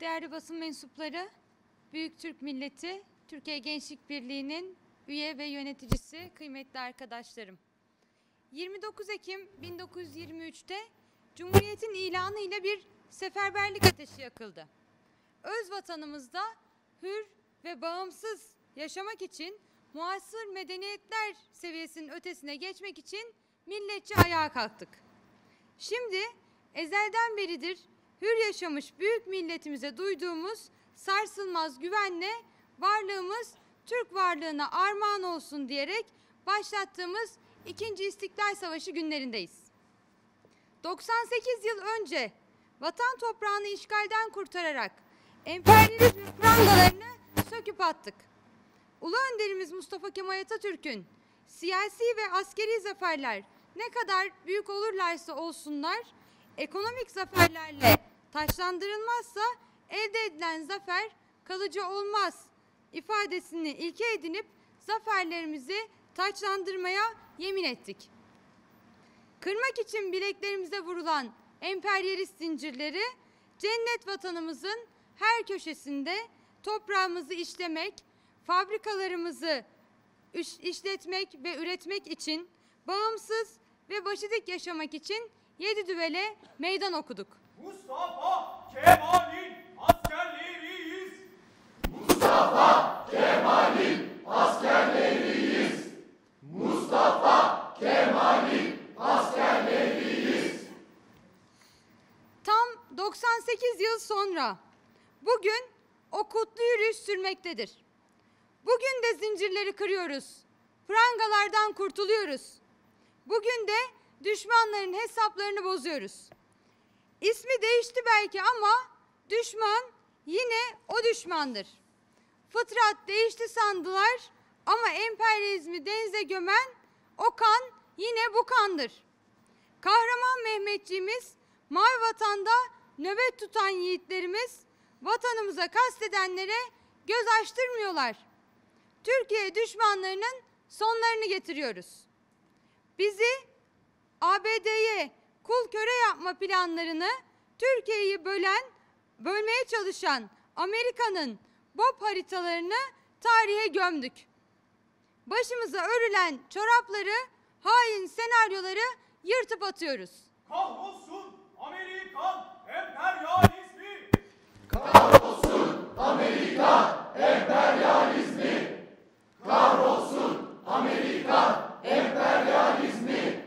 Değerli basın mensupları, Büyük Türk Milleti, Türkiye Gençlik Birliği'nin üye ve yöneticisi, kıymetli arkadaşlarım. 29 Ekim 1923'te Cumhuriyet'in ilanı ile bir seferberlik ateşi yakıldı. Öz vatanımızda hür ve bağımsız yaşamak için, muasır medeniyetler seviyesinin ötesine geçmek için milletçe ayağa kalktık. Şimdi ezelden beridir hür yaşamış büyük milletimize duyduğumuz sarsılmaz güvenle varlığımız Türk varlığına armağan olsun diyerek başlattığımız 2. İstiklal Savaşı günlerindeyiz. 98 yıl önce vatan toprağını işgalden kurtararak emperyalizmin prangalarını söküp attık. Ulu önderimiz Mustafa Kemal Atatürk'ün siyasi ve askeri zaferler ne kadar büyük olurlarsa olsunlar, ekonomik zaferlerle taçlandırılmazsa elde edilen zafer kalıcı olmaz ifadesini ilke edinip zaferlerimizi taçlandırmaya yemin ettik. Kırmak için bileklerimize vurulan emperyalist zincirleri cennet vatanımızın her köşesinde toprağımızı işlemek, fabrikalarımızı işletmek ve üretmek için, bağımsız ve başıdik yaşamak için 7 düvele meydan okuduk. Mustafa Kemal'in askerleriyiz. Mustafa Kemal'in askerleriyiz. Mustafa Kemal'in askerleriyiz. Tam 98 yıl sonra bugün o kutlu yürüyüş sürmektedir. Bugün de zincirleri kırıyoruz. Prangalardan kurtuluyoruz. Bugün de düşmanların hesaplarını bozuyoruz. İsmi değişti belki ama düşman yine o düşmandır. Fıtrat değişti sandılar ama emperyalizmi denize gömen o kan yine bu kandır. Kahraman Mehmetçiğimiz, Mavi Vatan'da nöbet tutan yiğitlerimiz vatanımıza kastedenlere göz açtırmıyorlar. Türkiye düşmanlarının sonlarını getiriyoruz. Bizi ABD'ye kul köre yapma planlarını Türkiye'yi bölmeye çalışan Amerika'nın BOP haritalarını tarihe gömdük. Başımıza örülen çorapları, hain senaryoları yırtıp atıyoruz. Kahrolsun Amerikan emperyalizmi. Kahrolsun Amerikan emperyalizmi. Kahrolsun Amerikan emperyalizmi.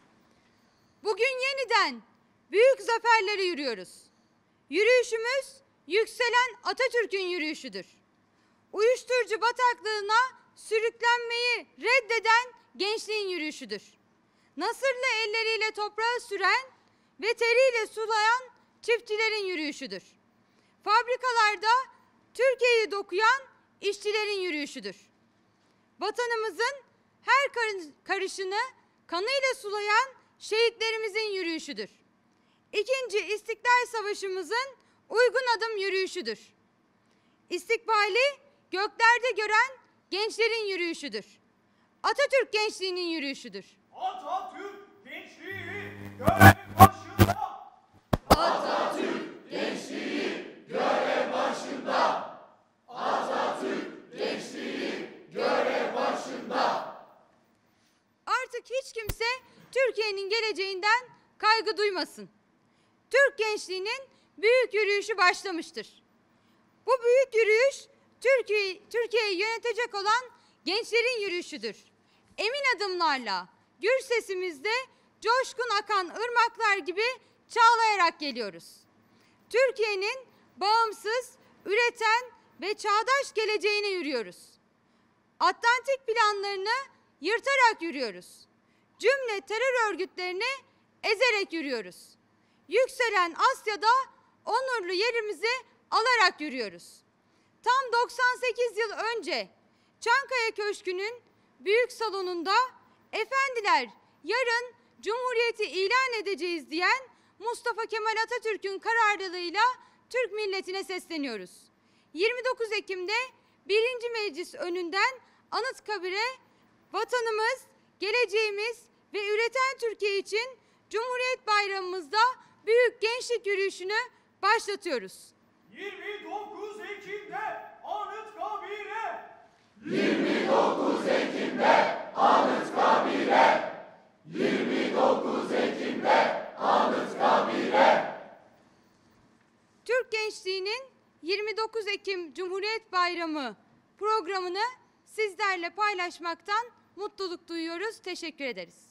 Bugün yeniden büyük zaferlere yürüyoruz. Yürüyüşümüz yükselen Atatürk'ün yürüyüşüdür. Uyuşturucu bataklığına sürüklenmeyi reddeden gençliğin yürüyüşüdür. Nasırlı elleriyle toprağı süren ve teriyle sulayan çiftçilerin yürüyüşüdür. Fabrikalarda Türkiye'yi dokuyan işçilerin yürüyüşüdür. Vatanımızın her karışını kanıyla sulayan şehitlerimizin yürüyüşüdür. 2. İstiklal Savaşımızın uygun adım yürüyüşüdür. İstikbali göklerde gören gençlerin yürüyüşüdür. Atatürk gençliğinin yürüyüşüdür. Atatürk gençliği görev başında. Atatürk gençliği görev başında. Atatürk gençliği görev başında. Artık hiç kimse Türkiye'nin geleceğinden kaygı duymasın. Türk gençliğinin büyük yürüyüşü başlamıştır. Bu büyük yürüyüş Türkiye'yi yönetecek olan gençlerin yürüyüşüdür. Emin adımlarla, gür sesimizde coşkun akan ırmaklar gibi çağlayarak geliyoruz. Türkiye'nin bağımsız, üreten ve çağdaş geleceğine yürüyoruz. Atlantik planlarını yırtarak yürüyoruz. Cümle terör örgütlerini ezerek yürüyoruz. Yükselen Asya'da onurlu yerimizi alarak yürüyoruz. Tam 98 yıl önce Çankaya Köşkü'nün büyük salonunda efendiler yarın Cumhuriyeti ilan edeceğiz diyen Mustafa Kemal Atatürk'ün kararlılığıyla Türk milletine sesleniyoruz. 29 Ekim'de 1. Meclis önünden Anıtkabir'e vatanımız, geleceğimiz ve üreten Türkiye için Cumhuriyet Bayramımızda büyük gençlik yürüyüşünü başlatıyoruz. 29 Ekim'de Anıtkabir'e. 29 Ekim'de Anıtkabir'e. 29 Ekim'de Anıtkabir'e. Türk Gençliği'nin 29 Ekim Cumhuriyet Bayramı programını sizlerle paylaşmaktan mutluluk duyuyoruz. Teşekkür ederiz.